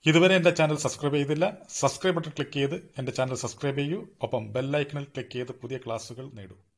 ഇതുവരെ എൻ്റെ channel subscribe ചെയ്തില്ല, സബ്സ്ക്രൈബ് ബട്ടൺ ക്ലിക്ക് ചെയ്ത് എൻ്റെ ചാനൽ സബ്സ്ക്രൈബ് ചെയ്യൂ. ഒപ്പം ബെല്ലൈക്കണിൽ ക്ലിക്ക് ചെയ്ത് പുതിയ ക്ലാസുകൾ നേടൂ.